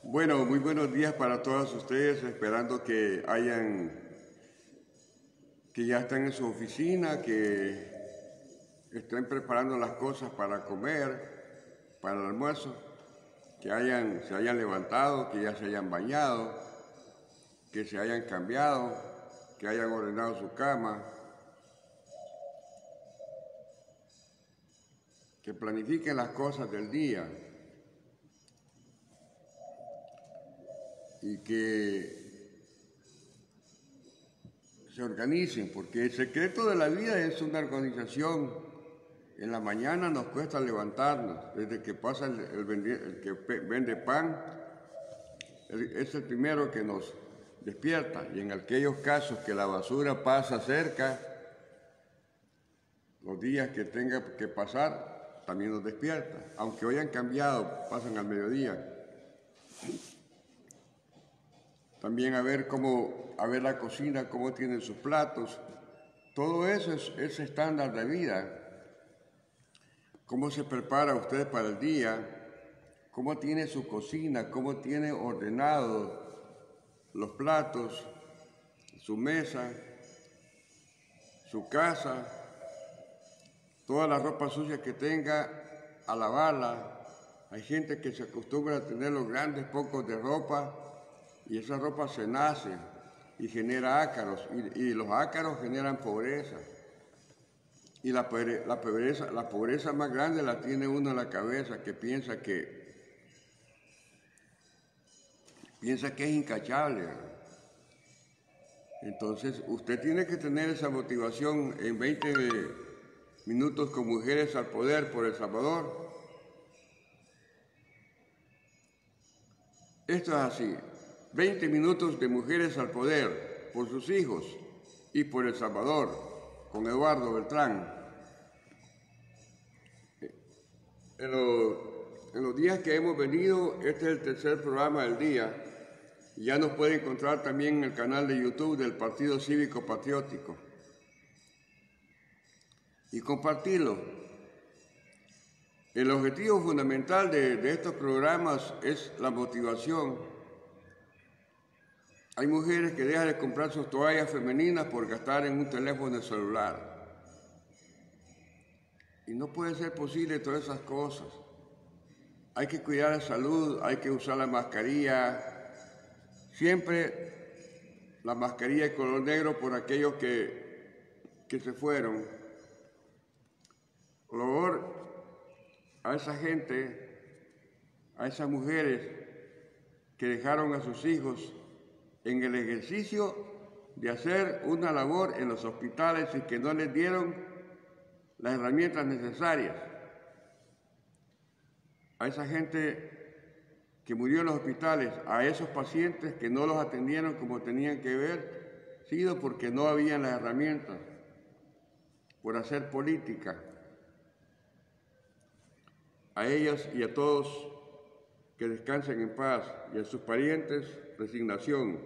Bueno, muy buenos días para todos ustedes, esperando que ya estén en su oficina, que estén preparando las cosas para comer, para el almuerzo, que se hayan levantado, que ya se hayan bañado, que se hayan cambiado, que hayan ordenado su cama, que planifiquen las cosas del día y que se organicen, porque el secreto de la vida es una organización. En la mañana nos cuesta levantarnos, desde que pasa el que vende pan, es el primero que nos despierta, y en aquellos casos que la basura pasa cerca, los días que tenga que pasar, también nos despierta, aunque hoy han cambiado, pasan al mediodía. También a ver la cocina, cómo tienen sus platos. Todo eso es estándar de vida. Cómo se prepara usted para el día, cómo tiene su cocina, cómo tiene ordenado los platos, su mesa, su casa, toda la ropa sucia que tenga, a lavarla. Hay gente que se acostumbra a tener los grandes pocos de ropa y esa ropa se nace y genera ácaros, y los ácaros generan pobreza. Y la pobreza más grande la tiene uno en la cabeza, que piensa que es incachable. Entonces, usted tiene que tener esa motivación en 20 minutos con Mujeres al Poder por El Salvador. Esto es así, 20 minutos de Mujeres al Poder por sus hijos y por El Salvador, con Eduardo Beltrán. En los días que hemos venido, este es el tercer programa del día. Ya nos puede encontrar también en el canal de YouTube del Partido Cívico Patriótico. Y compartirlo. El objetivo fundamental de estos programas es la motivación. Hay mujeres que dejan de comprar sus toallas femeninas por gastar en un teléfono celular. Y no puede ser posible todas esas cosas. Hay que cuidar la salud, hay que usar la mascarilla. Siempre la mascarilla de color negro por aquellos que se fueron. Por favor, a esa gente, a esas mujeres que dejaron a sus hijos en el ejercicio de hacer una labor en los hospitales y que no les dieron las herramientas necesarias. A esa gente que murió en los hospitales, a esos pacientes que no los atendieron como tenían que haber sido porque no habían las herramientas, por hacer política. A ellas y a todos que descansen en paz, y a sus parientes, resignación.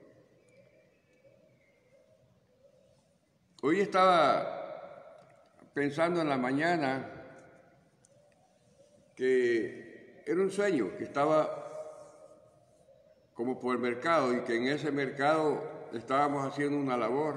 Hoy estaba pensando en la mañana que era un sueño, que estaba como por el mercado y que en ese mercado estábamos haciendo una labor,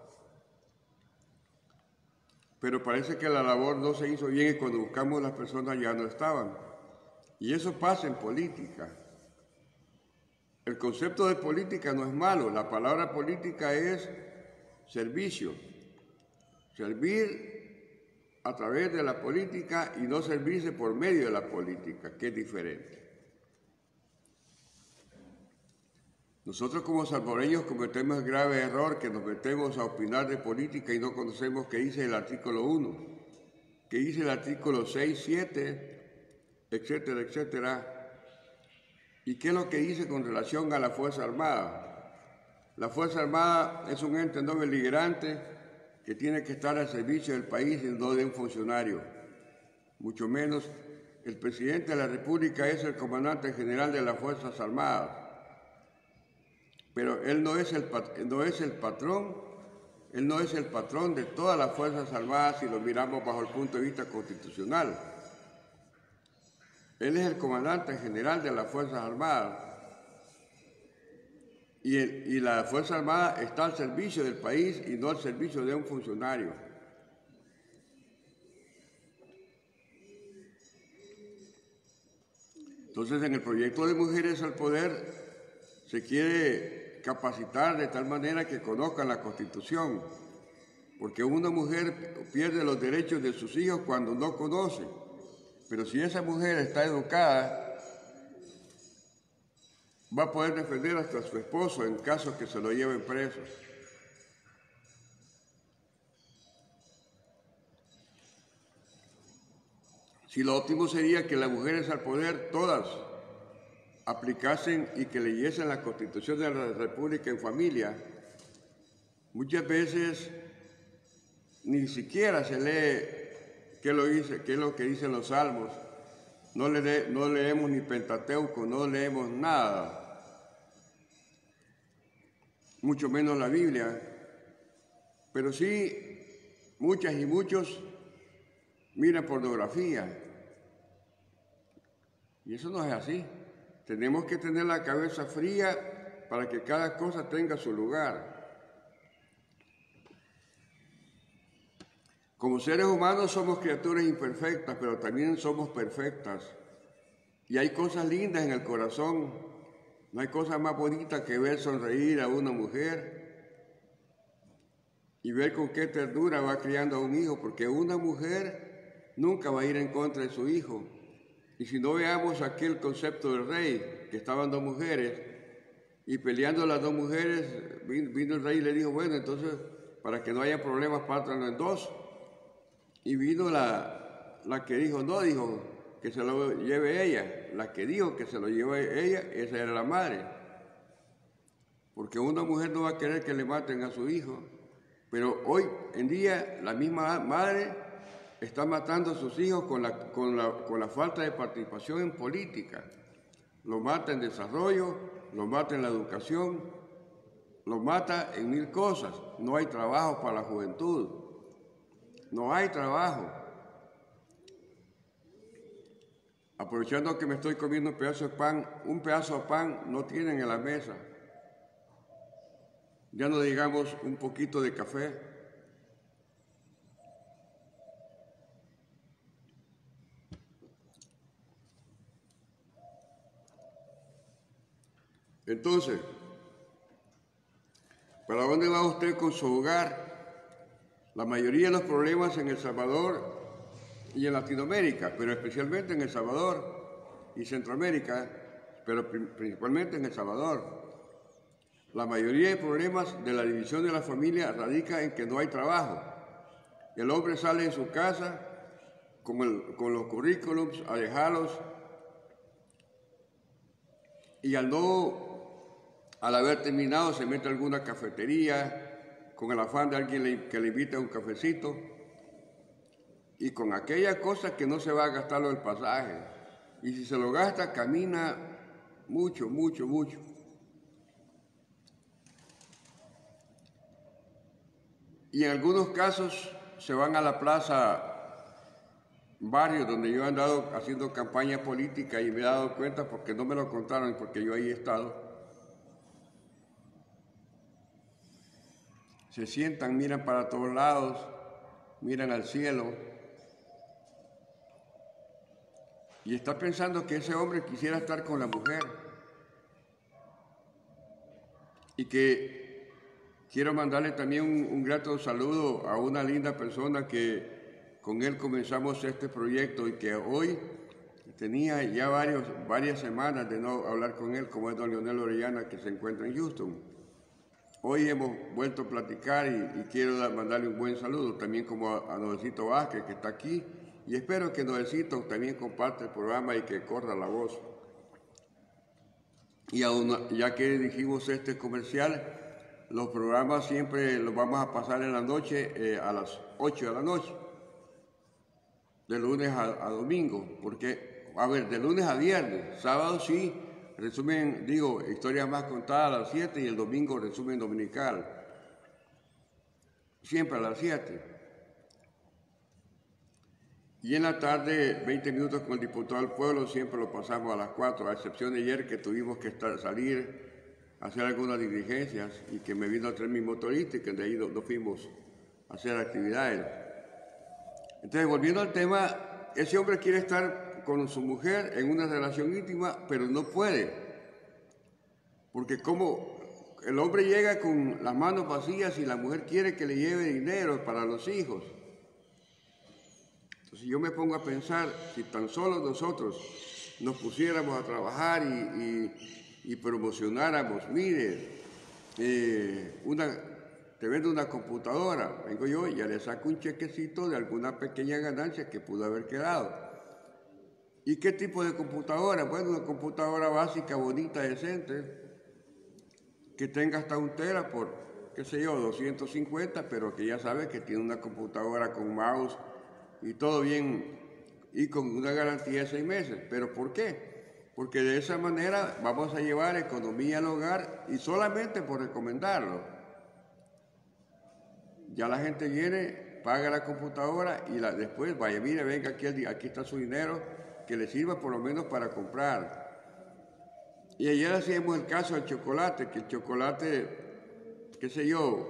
pero parece que la labor no se hizo bien y cuando buscamos las personas ya no estaban. Y eso pasa en política. El concepto de política no es malo, la palabra política es servicio, servir a través de la política y no servirse por medio de la política, que es diferente. Nosotros como salvadoreños cometemos el grave error que nos metemos a opinar de política y no conocemos qué dice el artículo 1, qué dice el artículo 6, 7, etcétera, etcétera, y qué es lo que dice con relación a la Fuerza Armada. La Fuerza Armada es un ente no beligerante que tiene que estar al servicio del país y no de un funcionario. Mucho menos el presidente de la República es el comandante general de las Fuerzas Armadas. Pero él no es el patrón de todas las Fuerzas Armadas si lo miramos bajo el punto de vista constitucional. Él es el comandante general de las Fuerzas Armadas y la Fuerza Armada está al servicio del país y no al servicio de un funcionario. Entonces, en el proyecto de Mujeres al Poder se quiere capacitar de tal manera que conozcan la Constitución, porque una mujer pierde los derechos de sus hijos cuando no conoce, pero si esa mujer está educada, va a poder defender hasta a su esposo en caso que se lo lleven preso. Si lo óptimo sería que las mujeres al poder, todas, aplicasen y que leyesen la Constitución de la República en familia, muchas veces ni siquiera se lee qué es lo que dicen los salmos, no leemos ni Pentateuco, no leemos nada, mucho menos la Biblia, pero sí muchas y muchos miran pornografía. Y eso no es así. Tenemos que tener la cabeza fría para que cada cosa tenga su lugar. Como seres humanos somos criaturas imperfectas, pero también somos perfectas. Y hay cosas lindas en el corazón. No hay cosa más bonita que ver sonreír a una mujer y ver con qué ternura va criando a un hijo, porque una mujer nunca va a ir en contra de su hijo. Y si no veamos aquel concepto del rey, que estaban dos mujeres, y peleando las dos mujeres, vino el rey y le dijo, bueno, entonces, para que no haya problemas, pártanlo en dos. Y vino la que dijo, no, dijo, que se lo lleve ella. La que dijo que se lo lleve ella, esa era la madre. Porque una mujer no va a querer que le maten a su hijo. Pero hoy en día, la misma madre está matando a sus hijos con la falta de participación en política. Lo mata en desarrollo, lo mata en la educación, lo mata en mil cosas. No hay trabajo para la juventud. No hay trabajo. Aprovechando que me estoy comiendo un pedazo de pan no tienen en la mesa. Ya no digamos un poquito de café. Entonces, ¿para dónde va usted con su hogar? La mayoría de los problemas en El Salvador y en Latinoamérica, pero especialmente en El Salvador y Centroamérica, pero principalmente en El Salvador. La mayoría de problemas de la división de la familia radica en que no hay trabajo. El hombre sale de su casa con los currículums a dejarlos y al haber terminado se mete a alguna cafetería con el afán de alguien que le invite a un cafecito y con aquella cosa que no se va a gastarlo el pasaje. Y si se lo gasta, camina mucho, mucho, mucho. Y en algunos casos se van a la plaza, barrios donde yo he andado haciendo campaña política y me he dado cuenta porque no me lo contaron y porque yo ahí he estado. Se sientan, miran para todos lados, miran al cielo y está pensando que ese hombre quisiera estar con la mujer y que quiero mandarle también un grato saludo a una linda persona que con él comenzamos este proyecto y que hoy tenía ya varias semanas de no hablar con él, como es don Leonel Orellana, que se encuentra en Houston. Hoy hemos vuelto a platicar y quiero mandarle un buen saludo, también como a Noelcito Vázquez, que está aquí, y espero que Noelcito también comparte el programa y que corra la voz. Y ya que dijimos este comercial, los programas siempre los vamos a pasar en la noche, a las 8 de la noche, de lunes a domingo, porque, de lunes a viernes, sábado sí, resumen, historias más contadas a las 7 y el domingo resumen dominical, siempre a las 7. Y en la tarde, 20 minutos con el diputado del pueblo, siempre lo pasamos a las 4, a excepción de ayer que tuvimos que salir hacer algunas diligencias y que me vino a traer mi motorista y que de ahí nos fuimos a hacer actividades. Entonces, volviendo al tema, ese hombre quiere estar con su mujer en una relación íntima, pero no puede. Porque como el hombre llega con las manos vacías y la mujer quiere que le lleve dinero para los hijos. Entonces yo me pongo a pensar, si tan solo nosotros nos pusiéramos a trabajar y promocionáramos, mire, te vendo una computadora, vengo yo y ya le saco un chequecito de alguna pequeña ganancia que pudo haber quedado. ¿Y qué tipo de computadora? Bueno, una computadora básica, bonita, decente, que tenga hasta 1 tera por, qué sé yo, 250, pero que ya sabe que tiene una computadora con mouse y todo bien, y con una garantía de 6 meses. ¿Pero por qué? Porque de esa manera vamos a llevar economía al hogar y solamente por recomendarlo. Ya la gente viene, paga la computadora y después, vaya, mire, venga, aquí está su dinero, que le sirva por lo menos para comprar. Y ayer hacíamos el caso del chocolate, que el chocolate, qué sé yo,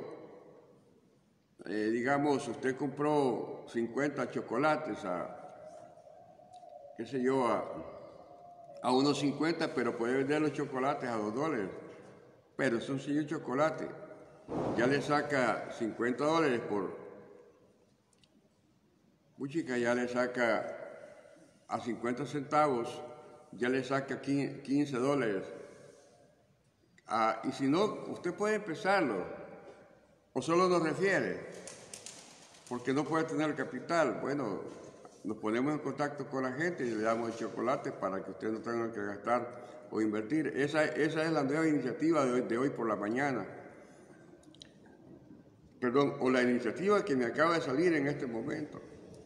digamos, usted compró 50 chocolates qué sé yo, a unos 50, pero puede vender los chocolates a $2. Pero es un sencillo chocolate. Ya le saca $50 chica, ya le saca a 50 centavos, ya le saca $15. Y si no, usted puede empezarlo, o solo nos refiere, porque no puede tener capital. Bueno, nos ponemos en contacto con la gente y le damos el chocolate para que usted no tenga que gastar o invertir. Esa es la nueva iniciativa de hoy por la mañana. Perdón, o la iniciativa que me acaba de salir en este momento.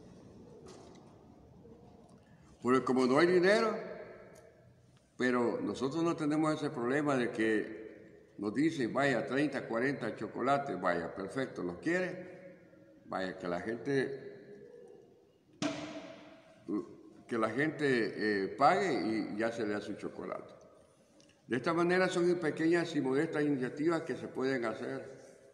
Porque como no hay dinero, pero nosotros no tenemos ese problema de que nos dicen, vaya, 30, 40 chocolates, vaya, perfecto, ¿los quiere? Vaya, que la gente pague y ya se le da su chocolate. De esta manera son pequeñas y modestas iniciativas que se pueden hacer.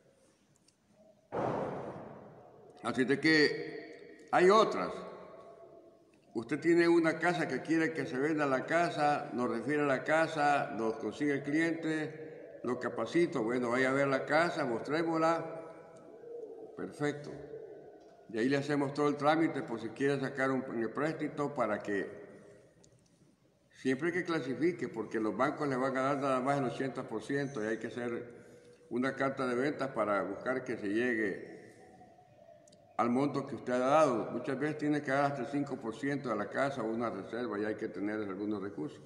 Así de que hay otras. Usted tiene una casa que quiere que se venda la casa, nos refiere a la casa, nos consigue el cliente, lo capacito, bueno, vaya a ver la casa, mostrémosla, perfecto. De ahí le hacemos todo el trámite por si quiere sacar un préstamo para que siempre que clasifique, porque los bancos le van a dar nada más el 80% y hay que hacer una carta de ventas para buscar que se llegue al monto que usted ha dado. Muchas veces tiene que dar hasta el 5% de la casa o una reserva y hay que tener algunos recursos.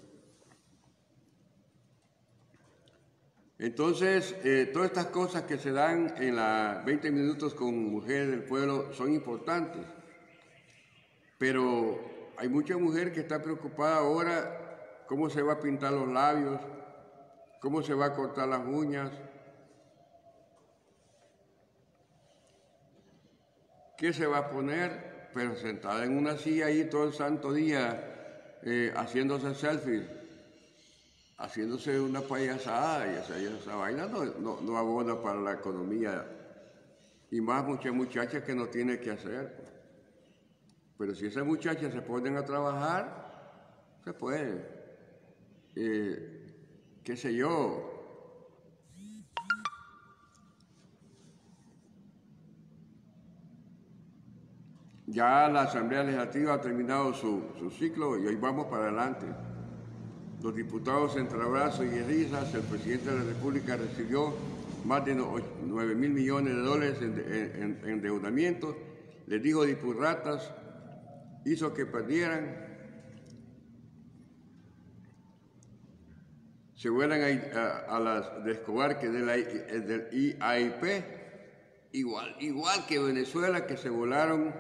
Entonces, todas estas cosas que se dan en las 20 minutos con Mujeres del Pueblo son importantes, pero hay mucha mujer que está preocupada ahora cómo se va a pintar los labios, cómo se va a cortar las uñas, qué se va a poner, pero sentada en una silla ahí todo el santo día, haciéndose selfies, haciéndose una payasada, y esa vaina no abona para la economía, y más muchas muchachas que no tiene que hacer. Pero si esas muchachas se ponen a trabajar, se puede. Qué sé yo. Ya la Asamblea Legislativa ha terminado su ciclo y hoy vamos para adelante. Los diputados entre abrazos y risas, el presidente de la República recibió más de 9.000 millones de dólares en endeudamiento, les dijo dipurratas, hizo que perdieran, se vuelan a las de Escobar que del IAIP, igual que Venezuela, que se volaron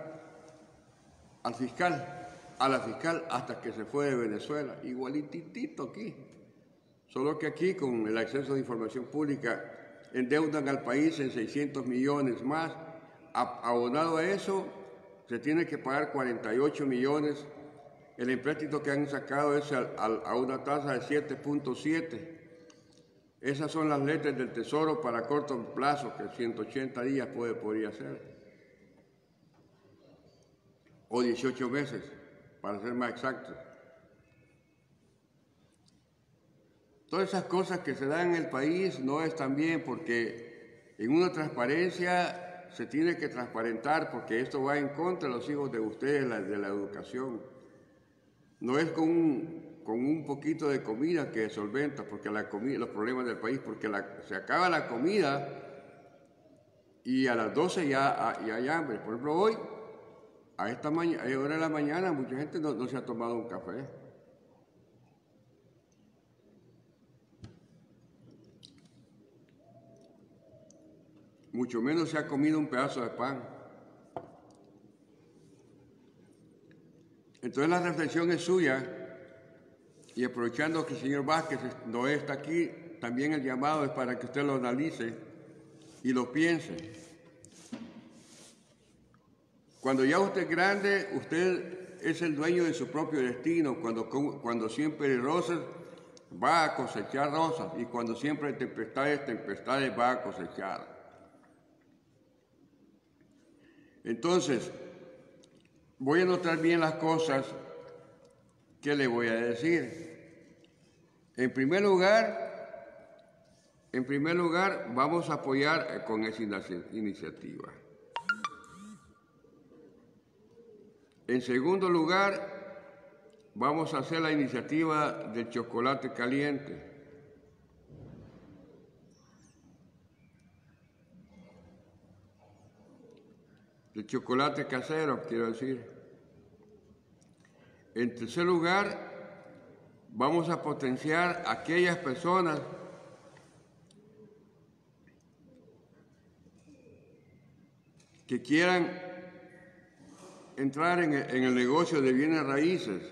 a la fiscal hasta que se fue de Venezuela, igualitito aquí. Solo que aquí con el acceso de información pública endeudan al país en 600 millones más. Abonado a eso, se tiene que pagar 48 millones. El empréstito que han sacado es a una tasa de 7.7. Esas son las letras del Tesoro para corto plazo, que 180 días podría ser, o 18 meses, para ser más exactos. Todas esas cosas que se dan en el país no están bien, porque en una transparencia se tiene que transparentar, porque esto va en contra de los hijos de ustedes, de la educación. No es con un poquito de comida que solventa porque los problemas del país, porque se acaba la comida y a las 12 ya hay hambre. Por ejemplo, hoy, a hora de la mañana, mucha gente no se ha tomado un café. Mucho menos se ha comido un pedazo de pan. Entonces la reflexión es suya, y aprovechando que el señor Vázquez no está aquí, también el llamado es para que usted lo analice y lo piense. Cuando ya usted es grande, usted es el dueño de su propio destino. Cuando siempre hay rosas, va a cosechar rosas, y cuando siempre hay tempestades va a cosechar. Entonces, voy a notar bien las cosas que le voy a decir. En primer lugar, vamos a apoyar con esa iniciativa. En segundo lugar, vamos a hacer la iniciativa del chocolate caliente. El chocolate casero, quiero decir. En tercer lugar, vamos a potenciar a aquellas personas que quieran entrar en el negocio de bienes raíces.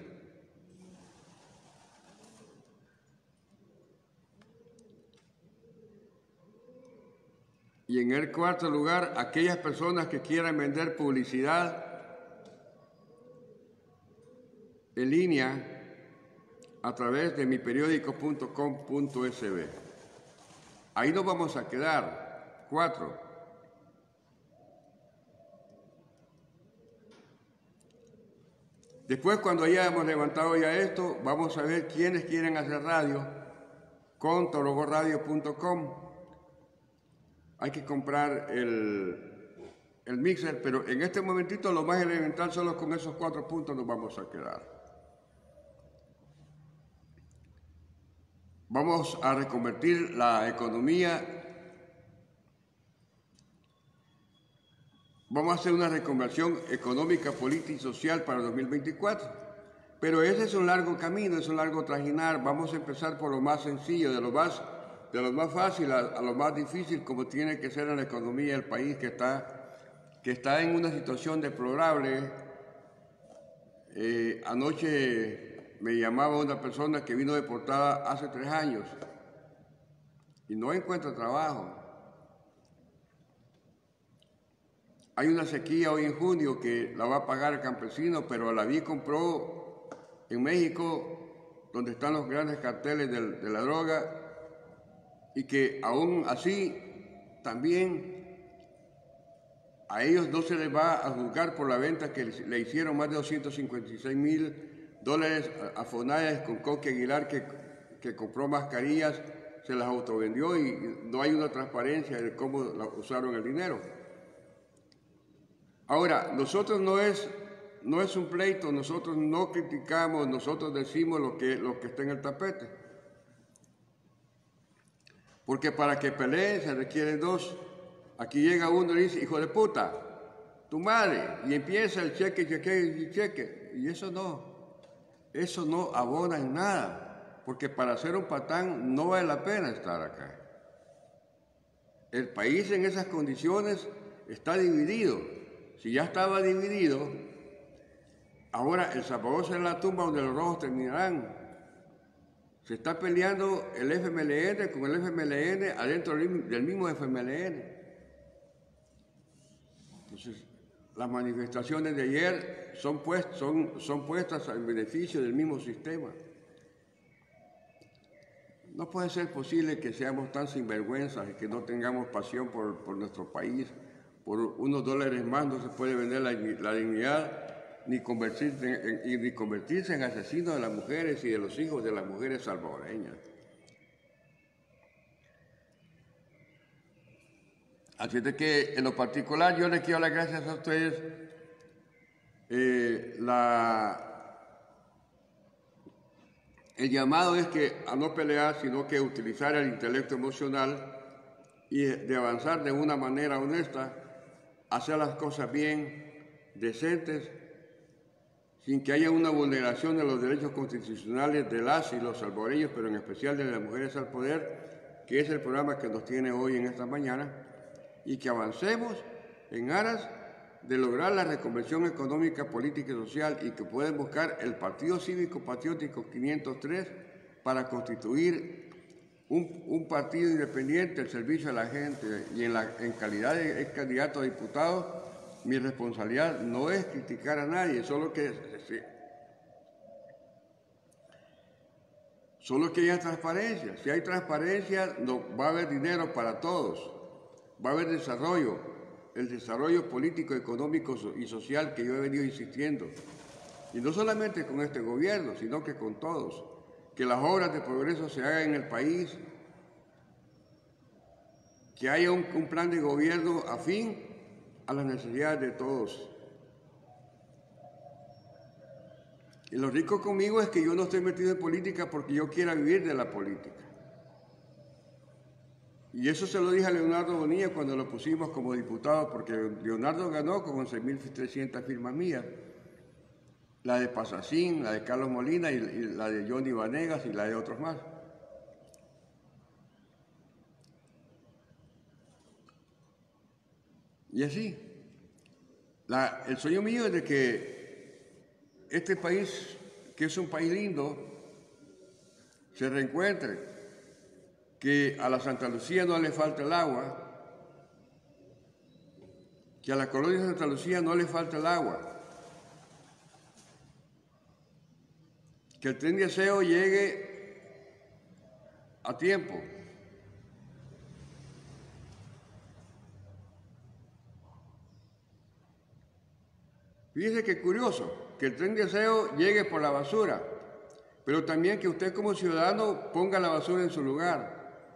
Y en el cuarto lugar, aquellas personas que quieran vender publicidad en línea a través de miperiodico.com.sb. Ahí nos vamos a quedar, 4. Después, cuando ya hemos levantado ya esto, vamos a ver quiénes quieren hacer radio con torogoradio.com. Hay que comprar el mixer, pero en este momentito lo más elemental, solo con esos 4 puntos nos vamos a quedar. Vamos a reconvertir la economía. Vamos a hacer una reconversión económica, política y social para el 2024. Pero ese es un largo camino, es un largo trajinar. Vamos a empezar por lo más sencillo, de lo más fácil a lo más difícil, como tiene que ser en la economía del país, que está en una situación deplorable. Anoche me llamaba una persona que vino deportada hace 3 años y no encuentra trabajo. Hay una sequía hoy en junio que la va a pagar el campesino, pero la vi compró en México, donde están los grandes carteles de la droga, y que aún así también a ellos no se les va a juzgar por la venta que le hicieron más de $256,000 a Fonalles con Coque Aguilar, que compró mascarillas, se las autovendió, y no hay una transparencia de cómo usaron el dinero. Ahora, nosotros no es un pleito, nosotros no criticamos, nosotros decimos lo que está en el tapete. Porque para que peleen se requieren 2. Aquí llega uno y dice, hijo de puta, tu madre, y empieza el cheque, y eso no abona en nada, porque para ser un patán no vale la pena estar acá. El país en esas condiciones está dividido. Si ya estaba dividido, ahora El Salvador será la tumba donde los rojos terminarán. Se está peleando el FMLN con el FMLN adentro del mismo FMLN. Entonces, las manifestaciones de ayer son puestas en beneficio del mismo sistema. No puede ser posible que seamos tan sinvergüenzas y que no tengamos pasión por nuestro país. Por unos dólares más no se puede vender la dignidad ni convertirse en asesinos de las mujeres y de los hijos de las mujeres salvadoreñas. Así de que en lo particular yo les quiero dar las gracias a ustedes. El llamado es que a no pelear, sino que utilizar el intelecto emocional y de avanzar de una manera honesta, hacer las cosas bien, decentes, sin que haya una vulneración de los derechos constitucionales de las y los salvadoreños, pero en especial de las mujeres al poder, que es el programa que nos tiene hoy en esta mañana, y que avancemos en aras de lograr la reconversión económica, política y social, y que pueden buscar el Partido Cívico Patriótico 503 para constituir un partido independiente al servicio de la gente. Y en calidad de candidato a diputado, mi responsabilidad no es criticar a nadie, solo que haya transparencia. Si hay transparencia, no, va a haber dinero para todos, va a haber desarrollo, el desarrollo político, económico y social que yo he venido insistiendo. Y no solamente con este gobierno, sino que con todos. Que las obras de progreso se hagan en el país, que haya un plan de gobierno afín a las necesidades de todos. Y lo rico conmigo es que yo no estoy metido en política porque yo quiera vivir de la política. Y eso se lo dije a Leonardo Bonilla cuando lo pusimos como diputado, porque Leonardo ganó con 11.300 firmas mías. La de Pasacín, la de Carlos Molina y la de Johnny Vanegas y la de otros más. Y así, el sueño mío es de que este país, que es un país lindo, se reencuentre, que a la Santa Lucía no le falte el agua, que a la colonia de Santa Lucía no le falte el agua, que el tren de aseo llegue a tiempo. Fíjese qué curioso, que el tren de aseo llegue por la basura, pero también que usted como ciudadano ponga la basura en su lugar.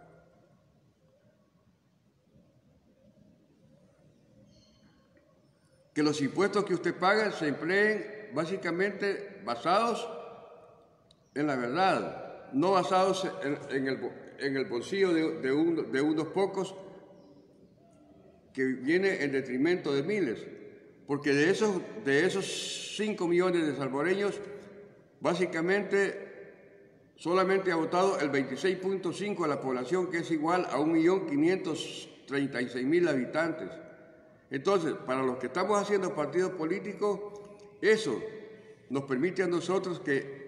Que los impuestos que usted paga se empleen básicamente basados en la verdad, no basados en el bolsillo de unos pocos que viene en detrimento de miles. Porque de esos 5 millones de salvadoreños, básicamente solamente ha votado el 26.5% de la población, que es igual a 1.536.000 habitantes. Entonces, para los que estamos haciendo partidos políticos, eso nos permite a nosotros que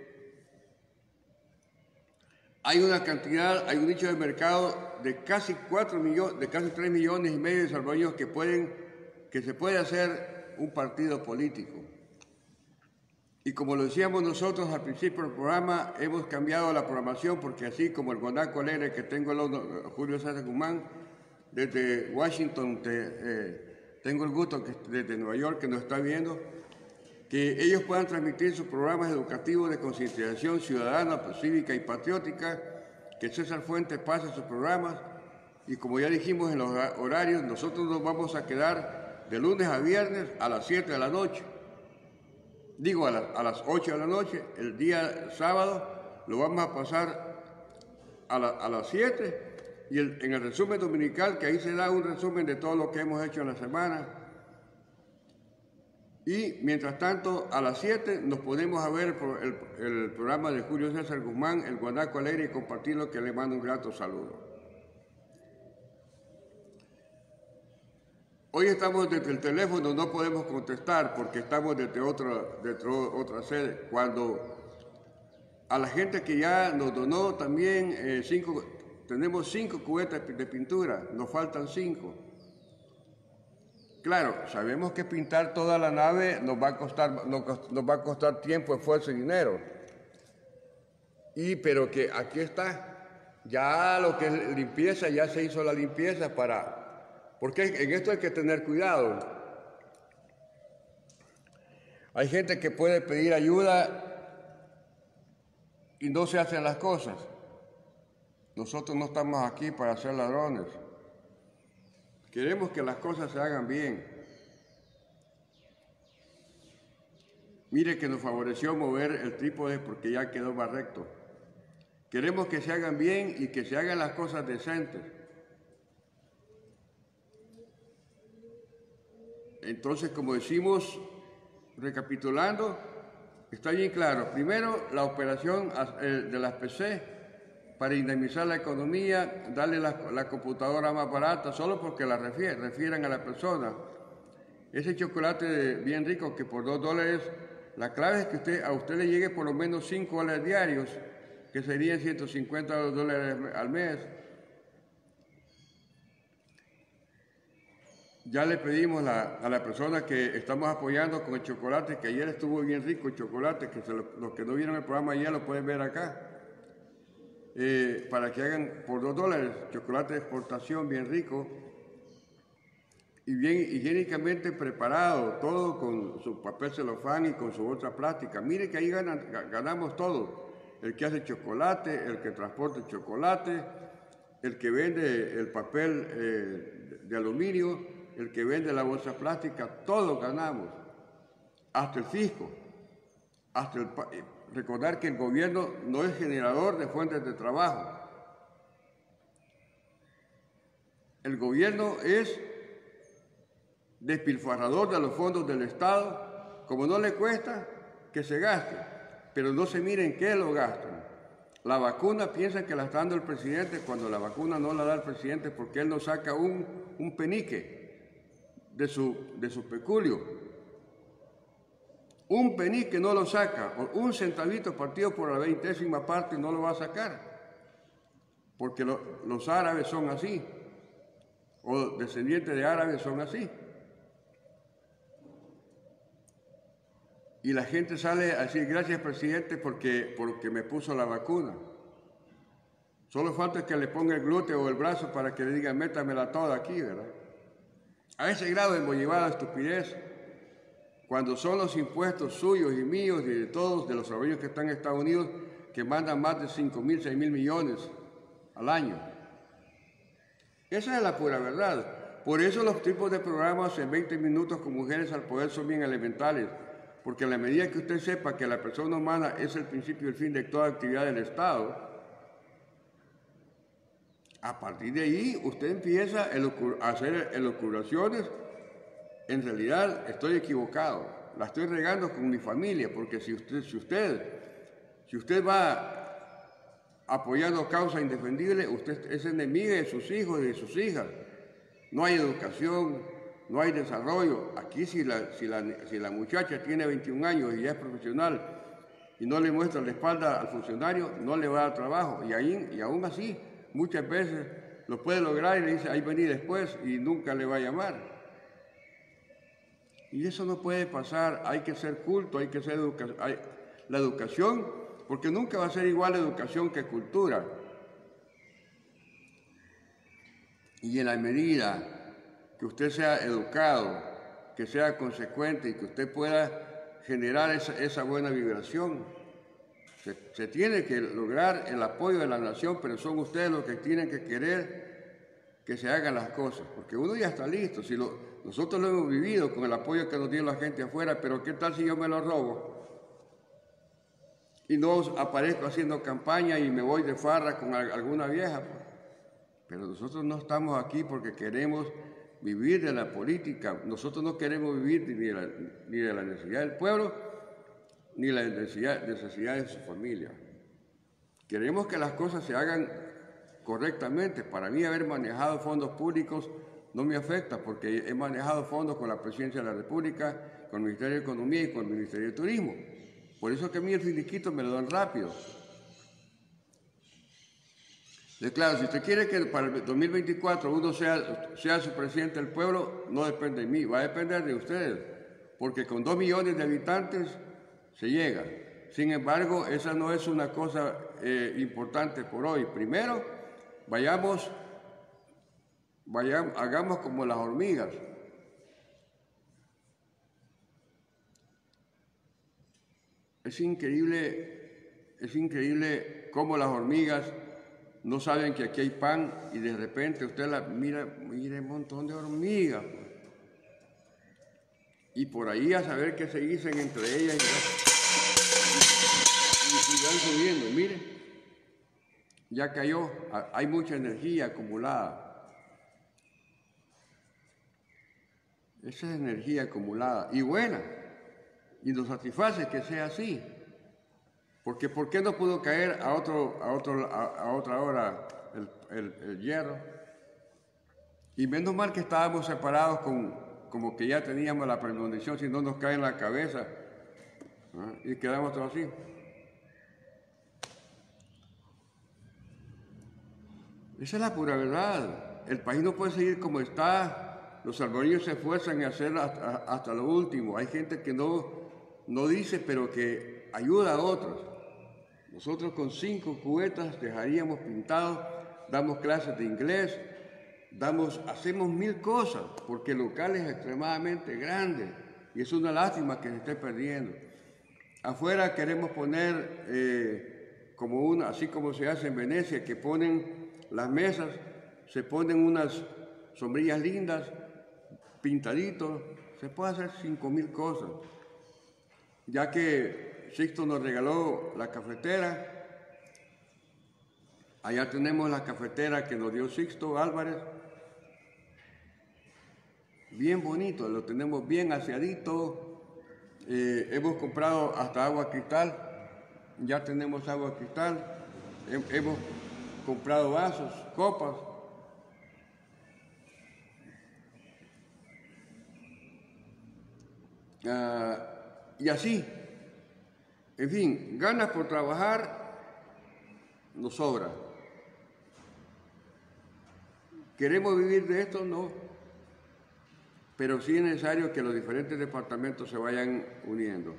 hay un nicho de mercado de casi 3 millones y medio de salvadoreños que se puede hacer un partido político. Y como lo decíamos nosotros al principio del programa, hemos cambiado la programación porque así como el Guanaco Alegre que tengo Julio César Guzmán, desde Washington, tengo el gusto desde Nueva York que nos está viendo, que ellos puedan transmitir sus programas educativos de concientización ciudadana, cívica y patriótica, que César Fuentes pase sus programas y como ya dijimos en los horarios, nosotros nos vamos a quedar de lunes a viernes a las 7 de la noche. Digo, a las 8 de la noche, el día sábado lo vamos a pasar a las 7 y en el resumen dominical, que ahí se da un resumen de todo lo que hemos hecho en la semana. Y mientras tanto, a las 7 nos podemos a ver el programa de Julio César Guzmán, el Guanaco Alegre, y compartirlo, que le mando un grato saludo. Hoy estamos desde el teléfono, no podemos contestar porque estamos desde otra sede. Cuando a la gente que ya nos donó también tenemos 5 cubetas de pintura, nos faltan 5. Claro, sabemos que pintar toda la nave nos va a costar tiempo, esfuerzo y dinero. Pero que aquí está, Ya lo que es limpieza, ya se hizo la limpieza porque en esto hay que tener cuidado. Hay gente que puede pedir ayuda y no se hacen las cosas. Nosotros no estamos aquí para ser ladrones. Queremos que las cosas se hagan bien. Mire que nos favoreció mover el trípode porque ya quedó más recto. Queremos que se hagan bien y que se hagan las cosas decentes. Entonces, como decimos, recapitulando, está bien claro. Primero, la operación de las PC para indemnizar la economía, darle la computadora más barata, solo porque la refieran a la persona. Ese chocolate bien rico que por $2, la clave es que a usted le llegue por lo menos $5 diarios, que serían $150 al mes. Ya le pedimos a la persona que estamos apoyando con el chocolate, que ayer estuvo bien rico el chocolate, que los que no vieron el programa ayer lo pueden ver acá, para que hagan por $2, chocolate de exportación bien rico y bien higiénicamente preparado, todo con su papel celofán y con su bolsa plástica. Mire que ahí ganamos todos. El que hace chocolate, el que transporta el chocolate, el que vende el papel de aluminio, el que vende la bolsa plástica, todos ganamos, hasta el fisco, recordar que el gobierno no es generador de fuentes de trabajo. El gobierno es despilfarrador de los fondos del Estado, como no le cuesta, que se gaste, pero no se mire en qué lo gastan. La vacuna piensan que la está dando el presidente, cuando la vacuna no la da el presidente porque él no saca un penique de su peculio. Un penique no lo saca, o un centavito partido por la 20ª parte no lo va a sacar, porque los árabes son así, o descendientes de árabes son así. Y la gente sale a decir gracias presidente porque me puso la vacuna. Solo falta que le ponga el glúteo o el brazo para que le diga métamela toda aquí, ¿verdad? A ese grado hemos llevado a estupidez, cuando son los impuestos suyos y míos y de todos, de los salvadoreños que están en Estados Unidos, que mandan más de 5.000, 6.000 millones al año. Esa es la pura verdad. Por eso los tipos de programas en 20 minutos con Mujeres al Poder son bien elementales, porque a la medida que usted sepa que la persona humana es el principio y el fin de toda actividad del Estado, a partir de ahí usted empieza a hacer elucubraciones. En realidad estoy equivocado, la estoy regando con mi familia, porque si usted va apoyando causa indefendible, usted es enemiga de sus hijos y de sus hijas. No hay educación, no hay desarrollo. Aquí si la muchacha tiene 21 años y ya es profesional y no le muestra la espalda al funcionario, no le va a dar trabajo. Y aún así, muchas veces lo puede lograr y le dice, ahí vení después, y nunca le va a llamar. Y eso no puede pasar, hay que ser culto, hay que ser la educación, porque nunca va a ser igual educación que cultura. Y en la medida que usted sea educado, que sea consecuente y que usted pueda generar esa buena vibración, se tiene que lograr el apoyo de la nación, pero son ustedes los que tienen que querer que se hagan las cosas, porque uno ya está listo. Nosotros lo hemos vivido con el apoyo que nos dio la gente afuera, pero ¿qué tal si yo me lo robo? Y no aparezco haciendo campaña y me voy de farra con alguna vieja. Pero nosotros no estamos aquí porque queremos vivir de la política. Nosotros no queremos vivir ni de la necesidad del pueblo, ni la necesidad de su familia. Queremos que las cosas se hagan correctamente. Para mí haber manejado fondos públicos no me afecta, porque he manejado fondos con la Presidencia de la República, con el Ministerio de Economía y con el Ministerio de Turismo. Por eso que a mí el finiquito me lo dan rápido. Claro, si usted quiere que para el 2024 uno sea su presidente del pueblo, no depende de mí, va a depender de ustedes, porque con 2 millones de habitantes se llega. Sin embargo, esa no es una cosa importante por hoy. Primero, hagamos como las hormigas. Es increíble cómo las hormigas no saben que aquí hay pan y de repente usted mira un montón de hormigas. Y por ahí a saber qué se dicen entre ellas y van subiendo. Mire, ya cayó, hay mucha energía acumulada. Esa es energía acumulada y buena. Y nos satisface que sea así. Porque ¿por qué no pudo caer a otra hora el hierro? Y menos mal que estábamos separados como que ya teníamos la premonición, si no nos cae en la cabeza, ¿no? Y quedamos todos así. Esa es la pura verdad. El país no puede seguir como está. Los salvadoreños se esfuerzan en hacerlo hasta lo último. Hay gente que no dice, pero que ayuda a otros. Nosotros con 5 cubetas dejaríamos pintados, damos clases de inglés, hacemos 1000 cosas, porque el local es extremadamente grande y es una lástima que se esté perdiendo. Afuera queremos poner así como se hace en Venecia, que ponen las mesas, se ponen unas sombrillas lindas, pintaditos, se puede hacer 5000 cosas. Ya que Sixto nos regaló la cafetera, allá tenemos la cafetera que nos dio Sixto Álvarez, bien bonito, lo tenemos bien aseadito, hemos comprado hasta agua cristal, ya tenemos agua cristal, hemos comprado vasos, copas. Y así, en fin, ganas por trabajar nos sobra. ¿Queremos vivir de esto? No. Pero sí es necesario que los diferentes departamentos se vayan uniendo.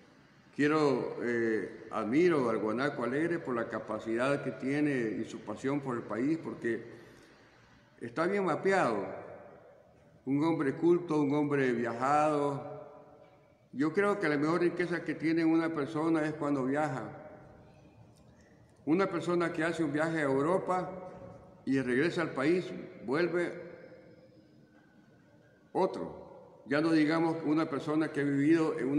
Admiro al Guanaco Alegre por la capacidad que tiene y su pasión por el país, porque está bien mapeado. Un hombre culto, un hombre viajado. Yo creo que la mejor riqueza que tiene una persona es cuando viaja. Una persona que hace un viaje a Europa y regresa al país, vuelve otro. Ya no digamos una persona que ha vivido en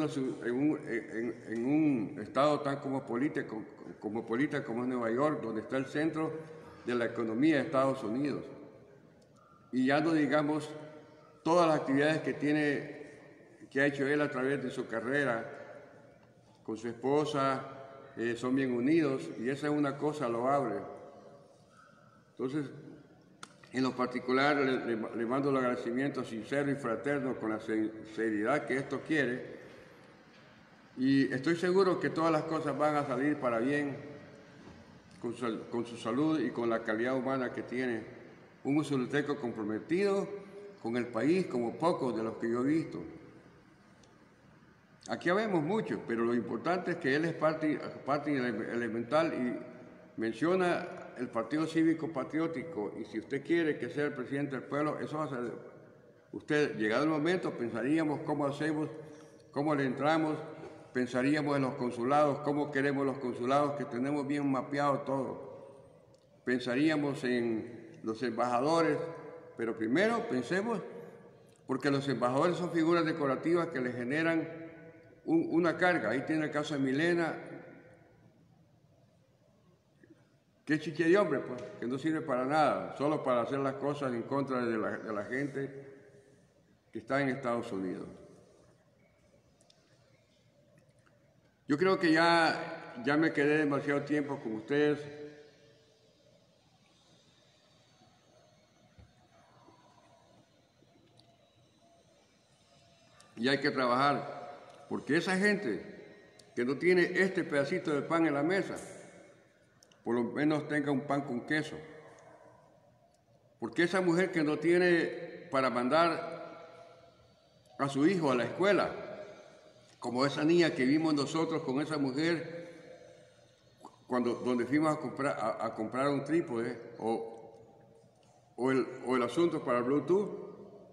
un estado tan cosmopolita como es Nueva York, donde está el centro de la economía de Estados Unidos. Y ya no digamos todas las actividades que ha hecho él a través de su carrera, con su esposa, son bien unidos, y esa es una cosa loable. Entonces, en lo particular, le mando el agradecimiento sincero y fraterno con la seriedad que esto quiere, y estoy seguro que todas las cosas van a salir para bien, con su salud y con la calidad humana que tiene. Un usulteco comprometido con el país como pocos de los que yo he visto. Aquí habemos muchos, pero lo importante es que él es parte elemental y menciona el Partido Cívico Patriótico, y si usted quiere que sea el presidente del pueblo, eso va a ser usted. Llegado el momento, pensaríamos cómo hacemos, cómo le entramos, pensaríamos en los consulados, cómo queremos los consulados, que tenemos bien mapeado todo. Pensaríamos en los embajadores, pero primero pensemos, porque los embajadores son figuras decorativas que le generan una carga. Ahí tiene el caso de Milena, que es chiche de hombre, pues, que no sirve para nada, solo para hacer las cosas en contra de la gente que está en Estados Unidos. Yo creo que ya me quedé demasiado tiempo con ustedes. Y hay que trabajar, porque esa gente que no tiene este pedacito de pan en la mesa, por lo menos tenga un pan con queso. Porque esa mujer que no tiene para mandar a su hijo a la escuela, como esa niña que vimos nosotros con esa mujer, donde fuimos a comprar un trípode o el asunto para Bluetooth.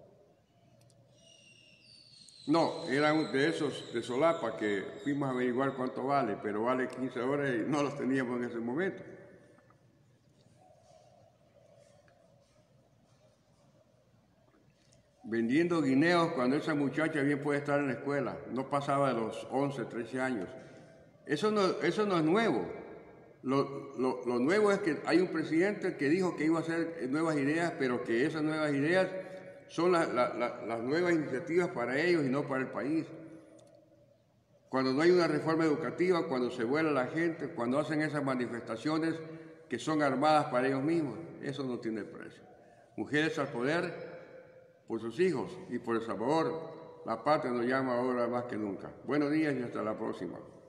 No, era de esos de solapa que fuimos a averiguar cuánto vale, pero vale 15 dólares y no los teníamos en ese momento. Vendiendo guineos cuando esa muchacha bien puede estar en la escuela, no pasaba de los 11, 13 años. Eso no es nuevo. Lo nuevo es que hay un presidente que dijo que iba a hacer nuevas ideas, pero que esas nuevas ideas son las nuevas iniciativas para ellos y no para el país. Cuando no hay una reforma educativa, cuando se vuela la gente, cuando hacen esas manifestaciones que son armadas para ellos mismos, eso no tiene precio. Mujeres al poder por sus hijos y por El Salvador, la patria nos llama ahora más que nunca. Buenos días y hasta la próxima.